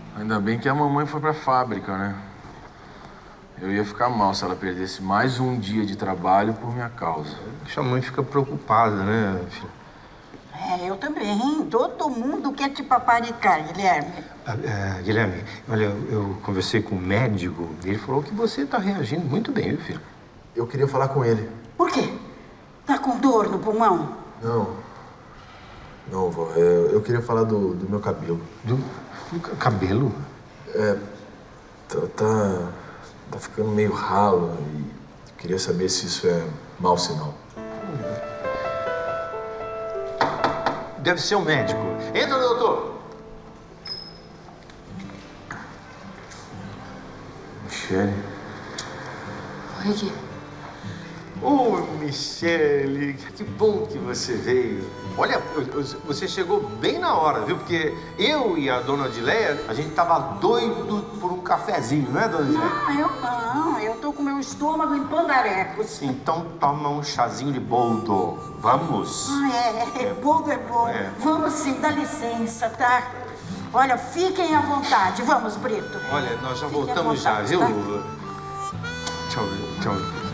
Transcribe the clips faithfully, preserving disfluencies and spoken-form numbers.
Ainda bem que a mamãe foi pra fábrica, né? Eu ia ficar mal se ela perdesse mais um dia de trabalho por minha causa. Sua mãe fica preocupada, né, filho? É, eu também. Todo mundo quer te paparicar, Guilherme. Ah, é, Guilherme, olha, eu conversei com o médico e ele falou que você tá reagindo muito bem, viu, filho? Eu queria falar com ele. Por quê? Tá com dor no pulmão? Não. Não, vó. É, eu queria falar do, do meu cabelo. Do, do cabelo? É. Tá, tá... Tá ficando meio ralo e queria saber se isso é mau sinal. Deve ser um médico. Entra, doutor! Michele? Oi, Gui. Ô, Michele, que bom que você veio. Olha, você chegou bem na hora, viu? Porque eu e a dona Adileia, a gente tava doido por um cafezinho, não é, dona Adileia? Não, eu não. Eu tô com meu estômago em pandarecos. Então toma um chazinho de boldo. Vamos? Ah, é. é. Boldo é bom. É. Vamos sim, dá licença, tá? Olha, fiquem à vontade. Vamos, Brito. Olha, nós já Fiquem voltamos à vontade, já, viu? tá? Tchau, tchau.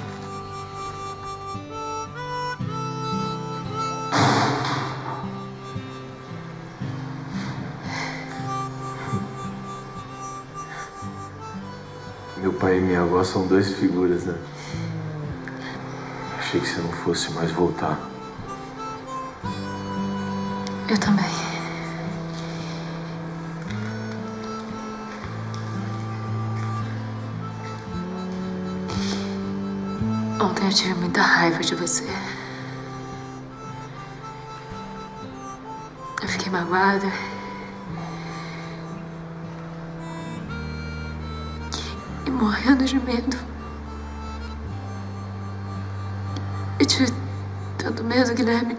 Meu pai e minha avó são dois figuras, né? Achei que você não fosse mais voltar. Eu também. Ontem eu tive muita raiva de você. Eu fiquei magoada. E morrendo de medo. Eu tive tanto medo, Guilherme,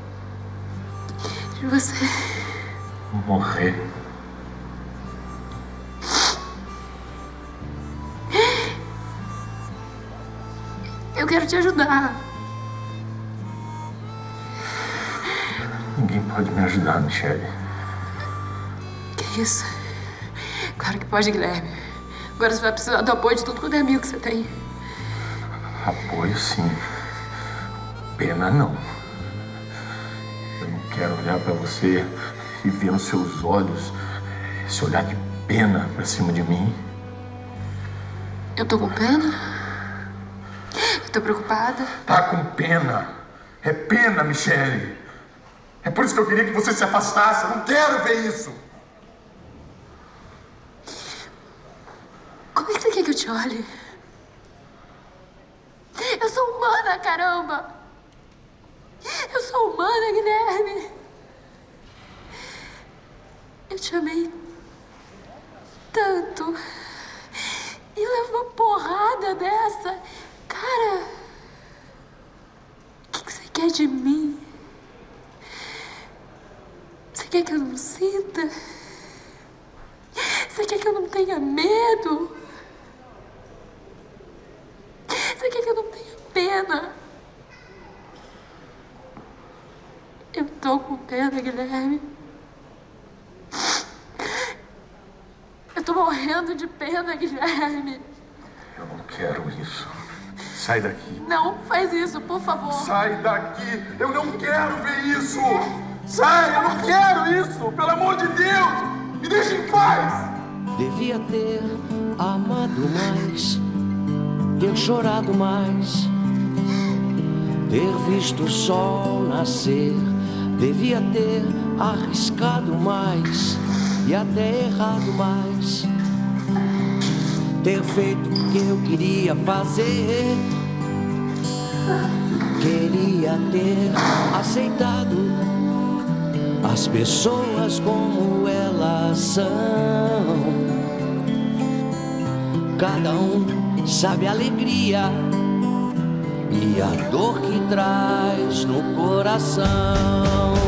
de você. Morrer? Eu quero te ajudar. Ninguém pode me ajudar, Michele. Que isso? Claro que pode, Guilherme. Agora você vai precisar do apoio de todo quanto é amigo que você tem. Apoio, sim. Pena, não. Eu não quero olhar pra você e ver nos seus olhos esse olhar de pena pra cima de mim. Eu tô com pena? Eu tô preocupada? Tá com pena. É pena, Michele. É por isso que eu queria que você se afastasse. Eu não quero ver isso. Como é que você quer que eu te olhe? Eu sou humana, caramba! Eu sou humana, Guilherme! Eu te amei tanto. E levo uma porrada dessa. Cara, o que, que você quer de mim? Você quer que eu não sinta? Você quer que eu não tenha medo? Você quer que eu não tenha pena? Eu tô com pena, Guilherme. Eu tô morrendo de pena, Guilherme. Eu não quero isso. Sai daqui. Não faz isso, por favor. Sai daqui. Eu não quero ver isso. Sai, eu não quero isso. Pelo amor de Deus. Me deixa em paz. Devia ter amado mais, ter chorado mais, ter visto o sol nascer. Devia ter arriscado mais e até errado mais, ter feito o que eu queria fazer. Queria ter aceitado as pessoas como elas são. Cada um sabe a alegria e a dor que traz no coração.